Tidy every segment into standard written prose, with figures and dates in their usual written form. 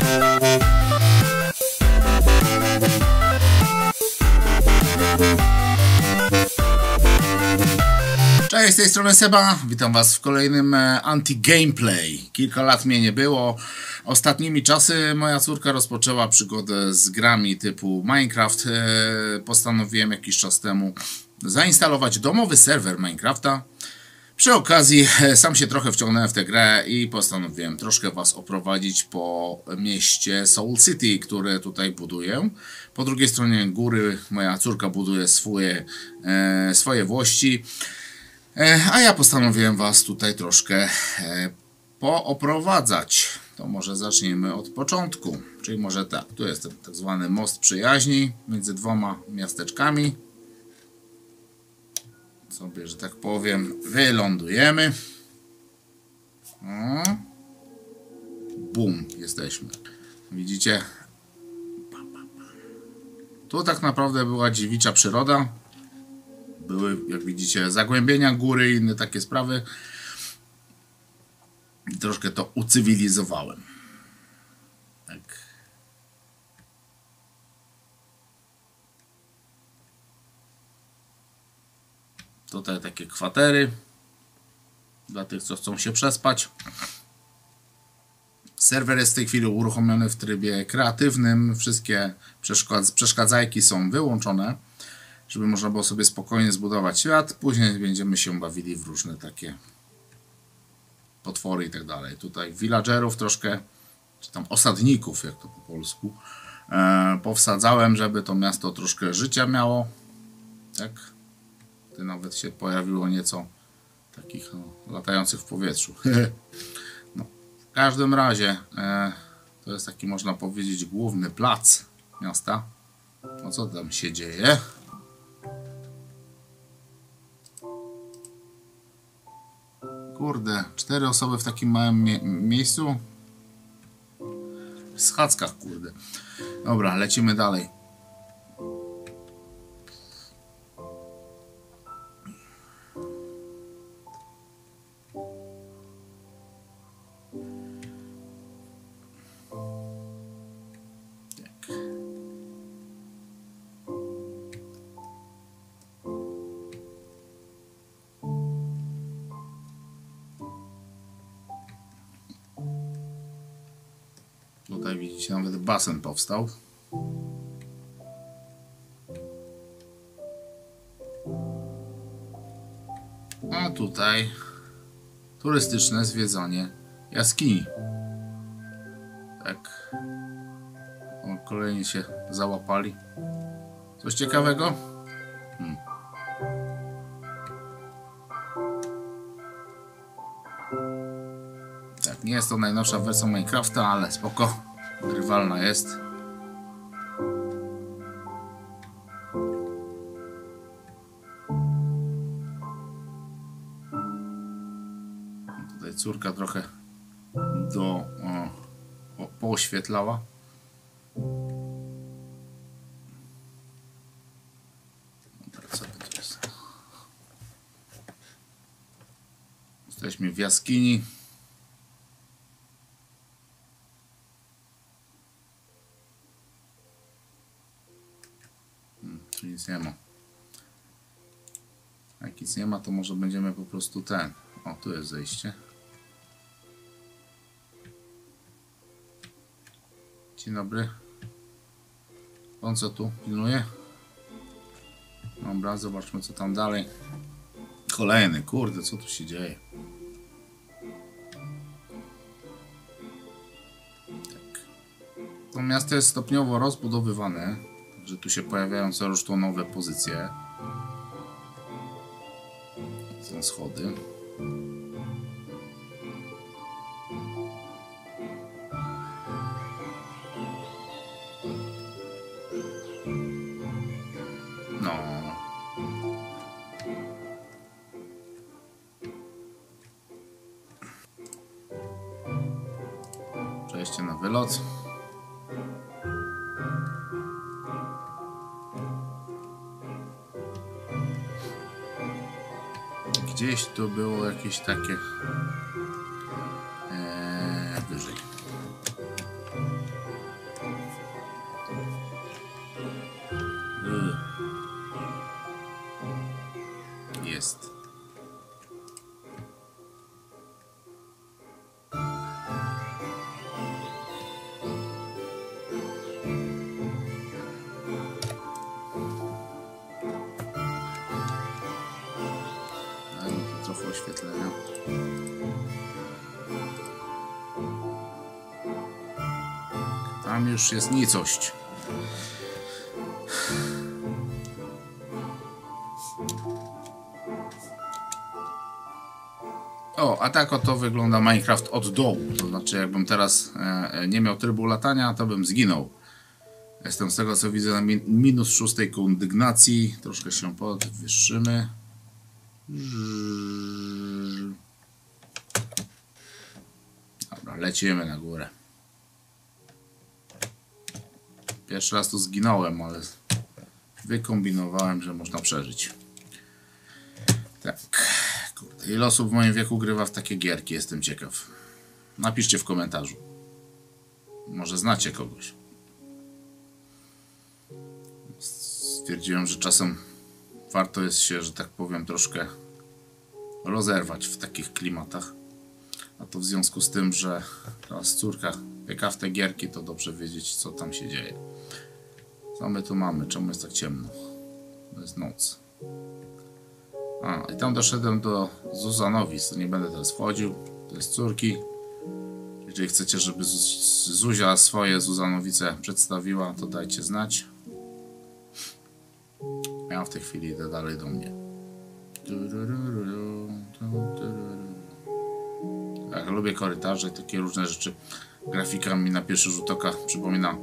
Cześć, z tej strony Seba, witam was w kolejnym anti-gameplay. Kilka lat mnie nie było. Ostatnimi czasy moja córka rozpoczęła przygodę z grami typu Minecraft. Postanowiłem jakiś czas temu zainstalować domowy serwer Minecrafta. Przy okazji sam się trochę wciągnąłem w tę grę i postanowiłem troszkę was oprowadzić po mieście Soul City, które tutaj buduję. Po drugiej stronie góry moja córka buduje swoje włości. A ja postanowiłem was tutaj troszkę pooprowadzać. To może zaczniemy od początku. Czyli może tak, tu jest ten tak zwany most przyjaźni między dwoma miasteczkami. Sobie, że tak powiem, wylądujemy. O. Bum, jesteśmy. Widzicie? Tu tak naprawdę była dziewicza przyroda. Były, jak widzicie, zagłębienia góry i inne takie sprawy. I troszkę to ucywilizowałem. Tak. Tutaj takie kwatery. Dla tych, co chcą się przespać. Serwer jest w tej chwili uruchomiony w trybie kreatywnym. Wszystkie przeszkadzajki są wyłączone, żeby można było sobie spokojnie zbudować świat. Później będziemy się bawili w różne takie potwory i tak dalej. Tutaj villagerów troszkę, czy tam osadników, jak to po polsku, powsadzałem, żeby to miasto troszkę życia miało. Tak? Tu nawet się pojawiło nieco takich latających w powietrzu. No, w każdym razie to jest taki, można powiedzieć, główny plac miasta. No co tam się dzieje? Kurde, 4 osoby w takim małym miejscu? W schadzkach, kurde. Dobra, lecimy dalej. Tutaj widzicie, nawet basen powstał. A tutaj turystyczne zwiedzanie jaskini. Tak. O, kolejni się załapali. Coś ciekawego? Tak, nie jest to najnowsza wersja Minecrafta, ale spoko, grywalna jest. Tutaj córka trochę pooświetlała. Co to jest? Jesteśmy w jaskini. Tu nic nie ma. Jak nic nie ma, to może będziemy po prostu ten. O, tu jest zejście. Dzień dobry. On co tu pilnuje? Dobra, zobaczmy co tam dalej. Kolejny, kurde, co tu się dzieje? Tak. To miasto jest stopniowo rozbudowywane. Że tu się pojawiają coraz to nowe pozycje. Są schody. No. Przejście na wylot. Gdzieś tu było jakieś takie wyżej. Tam już jest nicość. O, a tak oto wygląda Minecraft od dołu. To znaczy, jakbym teraz nie miał trybu latania, to bym zginął. Jestem z tego, co widzę, na minus 6 kondygnacji. Troszkę się podwyższymy. Dobra, lecimy na górę. Pierwszy raz tu zginąłem, ale wykombinowałem, że można przeżyć. Tak. Kurde, ile osób w moim wieku grywa w takie gierki? Jestem ciekaw. Napiszcie w komentarzu. Może znacie kogoś. Stwierdziłem, że czasem warto jest się, że tak powiem, troszkę rozerwać w takich klimatach. A to w związku z tym, że teraz córka pyka w te gierki, to dobrze wiedzieć, co tam się dzieje. Co my tu mamy? Czemu jest tak ciemno? To jest noc. A, i tam doszedłem do Zuzanowic. To nie będę teraz wchodził. To jest córki. Jeżeli chcecie, żeby Zuzia swoje Zuzanowice przedstawiła, to dajcie znać. Ja w tej chwili idę dalej do mnie. Tak, lubię korytarze i takie różne rzeczy. Grafika mi na pierwszy rzut oka przypomina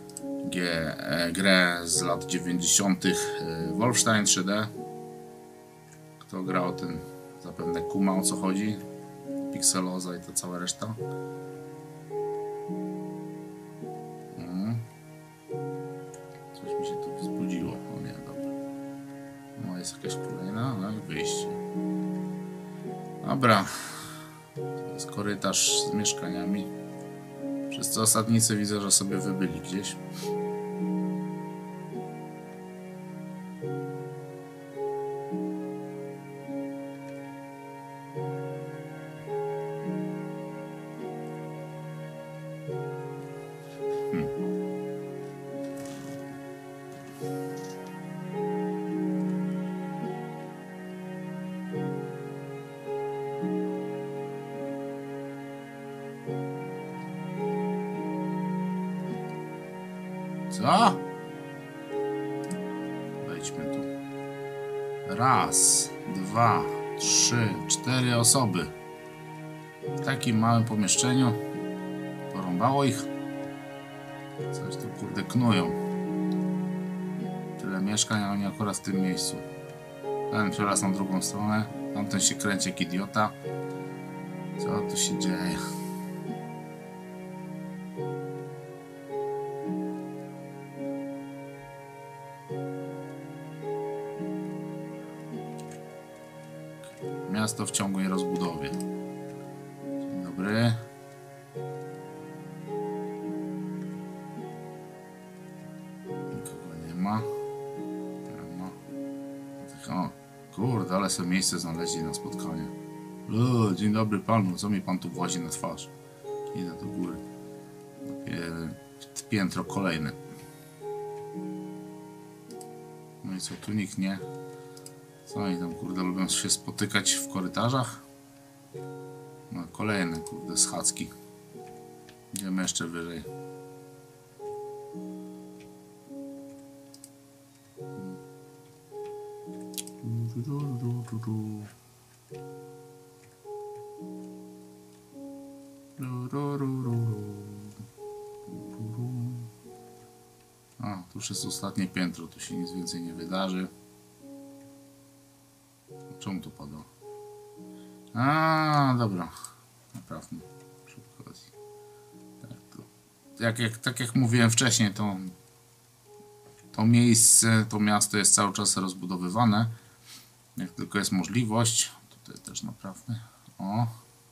grę z lat 90. Wolfenstein 3D. Kto grał, ten zapewne kuma, o co chodzi. Pixeloza i ta cała reszta. Coś mi się tu wzbudziło. O nie, dobra. No jest jakaś kolejna, no i wyjście. Dobra. To jest korytarz z mieszkaniami. Wszyscy osadnicy widzę, że sobie wybyli gdzieś. Co? Wejdźmy tu. Raz, dwa, trzy, 4 osoby. W takim małym pomieszczeniu. Porąbało ich. Coś tu kurde knują. Tyle mieszkań, a oni akurat w tym miejscu. Ten przeraz na drugą stronę. Tamten się kręci jak idiota. Co tu się dzieje? Miasto w ciągłej rozbudowie. Dzień dobry. Nikogo nie ma. Nie ma. O, kurde, ale sobie miejsce znaleźli na spotkanie. O, dzień dobry panu, co mi pan tu włazi na twarz? Idę do góry. Piętro kolejne. No i co, tu nikt nie? Co oni tam, kurde, lubią się spotykać w korytarzach? No, kolejne, kurde, schadzki. Idziemy jeszcze wyżej. A, tu już jest ostatnie piętro, tu się nic więcej nie wydarzy. Czemu tu padło? A, dobra. Naprawdę. Przy okazji. Tak jak mówiłem wcześniej, to miejsce, to miasto jest cały czas rozbudowywane. Jak tylko jest możliwość. Tutaj też naprawdę. O.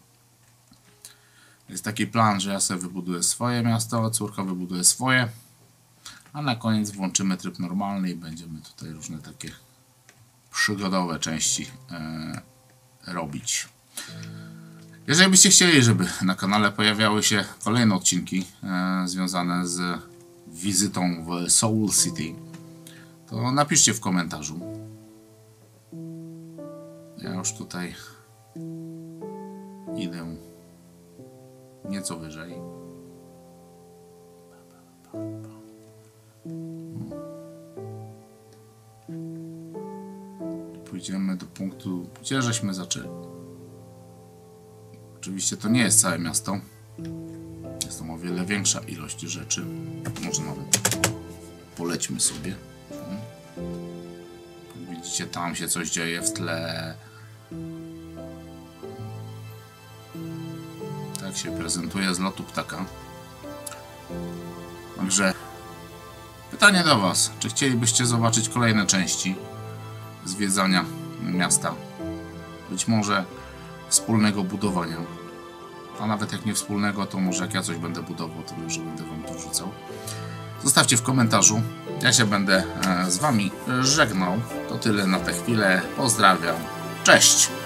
Jest taki plan, że ja sobie wybuduję swoje miasto, córka wybuduje swoje. A na koniec włączymy tryb normalny i będziemy tutaj różne takie przygodowe części robić. Jeżeli byście chcieli, żeby na kanale pojawiały się kolejne odcinki związane z wizytą w Soul City, to napiszcie w komentarzu. Ja już tutaj idę nieco wyżej. Pójdziemy do punktu, gdzie żeśmy zaczęli. Oczywiście to nie jest całe miasto. Jest tam o wiele większa ilość rzeczy. Może nawet polećmy sobie. Widzicie, tam się coś dzieje w tle. Tak się prezentuje z lotu ptaka. Także pytanie do Was. Czy chcielibyście zobaczyć kolejne części zwiedzania miasta? Być może wspólnego budowania. A nawet jak nie wspólnego, to może jak ja coś będę budował, to może będę Wam to wrzucał. Zostawcie w komentarzu. Ja się będę z Wami żegnał. To tyle na tę chwilę. Pozdrawiam. Cześć!